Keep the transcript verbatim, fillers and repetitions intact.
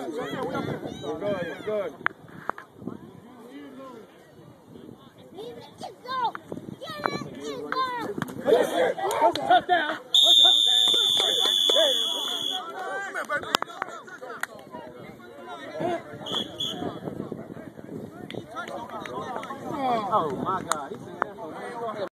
We're good, we're good. Touchdown! Oh my God.